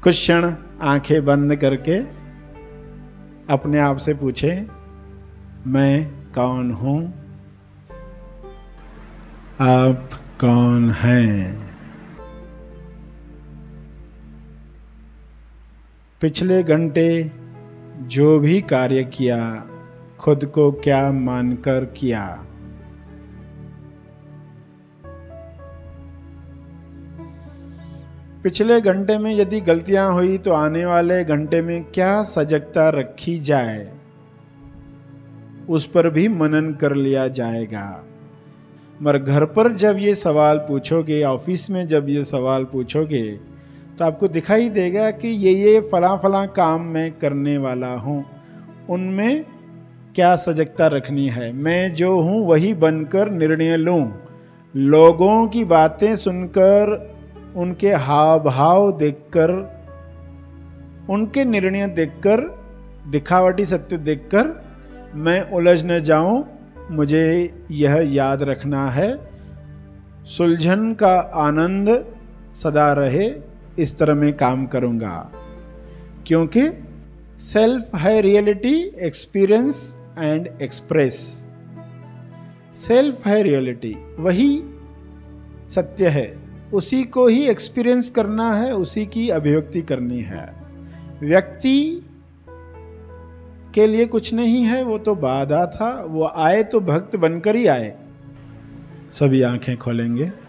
कुछ क्षण आंखें बंद करके अपने आप से पूछे, मैं कौन हूं? आप कौन हैं? पिछले घंटे जो भी कार्य किया, खुद को क्या मानकर किया? पिछले घंटे में यदि गलतियां हुई तो आने वाले घंटे में क्या सजगता रखी जाए, उस पर भी मनन कर लिया जाएगा। मगर घर पर जब ये सवाल पूछोगे, ऑफिस में जब ये सवाल पूछोगे, तो आपको दिखाई देगा कि ये फला फला काम मैं करने वाला हूँ, उनमें क्या सजगता रखनी है। मैं जो हूँ वही बनकर निर्णय लूँ। लोगों की बातें सुनकर, उनके हाव भाव देखकर, उनके निर्णय देखकर, दिखावटी सत्य देखकर मैं उलझ न जाऊं। मुझे यह याद रखना है, सुलझन का आनंद सदा रहे, इस तरह मैं काम करूंगा। क्योंकि सेल्फ है reality, experience and express. Self है रियलिटी, वही सत्य है, उसी को ही एक्सपीरियंस करना है, उसी की अभिव्यक्ति करनी है। व्यक्ति के लिए कुछ नहीं है, वो तो बाधा था, वो आए तो भक्त बनकर ही आए। सभी आंखें खोलेंगे।